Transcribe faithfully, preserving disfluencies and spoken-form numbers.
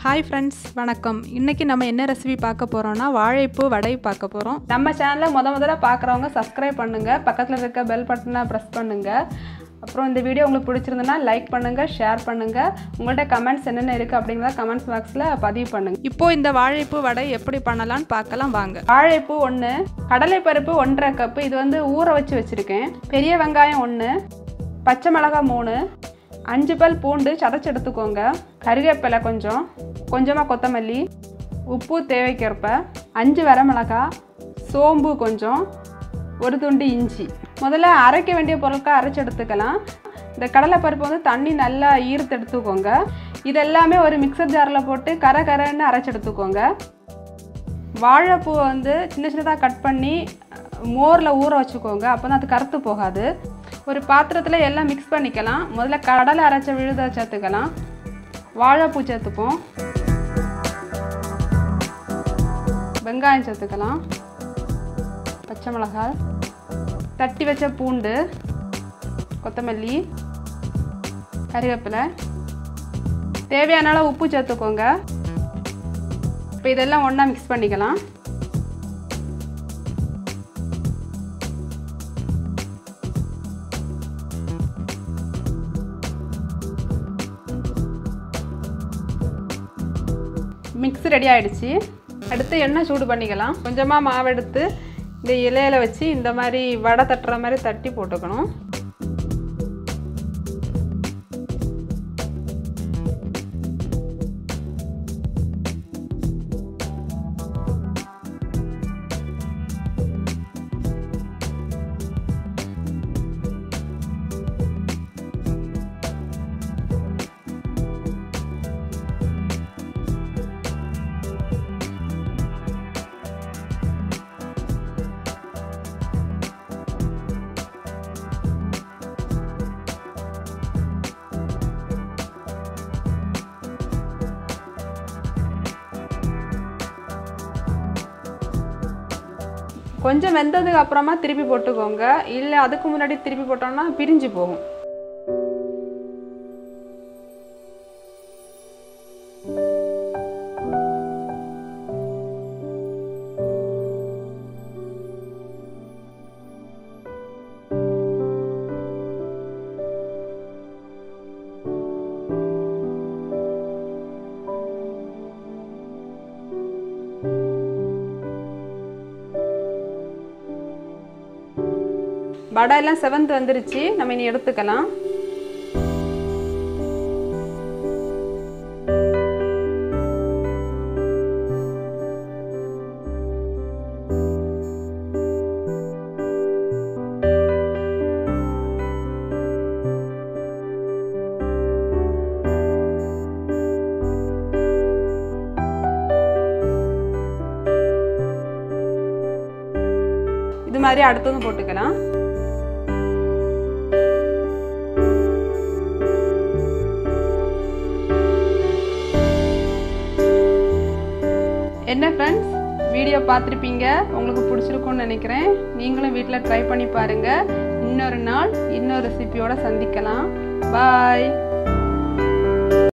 Hi friends, வணக்கம். இன்னைக்கு நம்ம என்ன ரெசிபி பார்க்க போறோம்னா வாழைப்பூ வடை பார்க்க போறோம். நம்ம சேனலை முத முதல்ல பார்க்குறவங்க சப்ஸ்கிரைப் பண்ணுங்க, பக்கத்துல இருக்க பெல் பட்டனை பிரஸ் பண்ணுங்க. அப்புறம் இந்த வீடியோ உங்களுக்கு பிடிச்சிருந்தனா லைக் பண்ணுங்க, ஷேர் பண்ணுங்க. உங்கள்ட்ட கமெண்ட்ஸ் என்னென்ன இருக்கு அப்படிங்கறத கமெண்ட்ஸ் பாக்ஸ்ல பதிவு பண்ணுங்க. இப்போ இந்த வாழைப்பூ வடை எப்படி பண்ணலாம்னு பார்க்கலாம் வாங்க. வாழைப்பூ ஒன்று, கடலை பருப்பு ஒன்றரை கப், இது வந்து ஊற வச்சு வச்சிருக்கேன். பெரிய வெங்காயம் ஒன்று, பச்சை மிளகாய் மூணு, அஞ்சு பல் பூண்டு சதைச்சு எடுத்துக்கோங்க. கறிவேப்பிலை கொஞ்சம், கொஞ்சமாக கொத்தமல்லி, உப்பு தேவைக்கேற்ப, அஞ்சு வரமிளகாய், சோம்பு கொஞ்சம், ஒரு துண்டு இஞ்சி. முதல்ல அரைக்க வேண்டிய பொருட்களை அரைச்சி எடுத்துக்கலாம். இந்த கடலைப்பருப்பு வந்து தண்ணி நல்லா ஈர்த்து எடுத்துக்கோங்க. இதெல்லாமே ஒரு மிக்சர் ஜாரில் போட்டு கரை கரைன்னு அரைச்சி எடுத்துக்கோங்க. வாழைப்பூவை வந்து சின்ன சின்னதாக கட் பண்ணி மோரில் ஊற வச்சுக்கோங்க, அப்போ தான் அது கருத்து போகாது. ஒரு பாத்திரத்தில் எல்லாம் மிக்ஸ் பண்ணிக்கலாம். முதல்ல கடலை அரைச்ச விழுத சேர்த்துக்கலாம், வாழைப்பூ சேர்த்துப்போம், வெங்காயம் சேர்த்துக்கலாம், பச்சை மிளகாய், தட்டி வச்ச பூண்டு, கொத்தமல்லி, கறிவேப்பிலை, தேவையான அளவு உப்பு சேர்த்துக்கோங்க. இப்போ இதெல்லாம் ஒன்றா மிக்ஸ் பண்ணிக்கலாம். மிக்ஸ் ரெடி ஆகிடுச்சு. அடுத்து எண்ணெய் சூடு பண்ணிக்கலாம். கொஞ்சமாக மாவு எடுத்து இந்த இலையில வச்சு இந்த மாதிரி வடை தட்டுற மாதிரி தட்டி போட்டுக்கணும். கொஞ்சம் வெந்ததுக்கு அப்புறமா திருப்பி போட்டுக்கோங்க, இல்லை அதுக்கு முன்னாடி திருப்பி போட்டோம்னா பிரிஞ்சு போகும். வடை எல்லாம் செவந்து வந்துருச்சு, நம்ம இனி எடுத்துக்கலாம். இது மாதிரி அடுத்ததும் போட்டுக்கலாம். என்ன ஃப்ரெண்ட்ஸ், வீடியோ பார்த்துருப்பீங்க, உங்களுக்கு பிடிச்சிருக்கும்னு நினைக்கிறேன். நீங்களும் வீட்டில் ட்ரை பண்ணி பாருங்கள். இன்னொரு நாள் இன்னொரு ரெசிபியோடு சந்திக்கலாம். பாய்.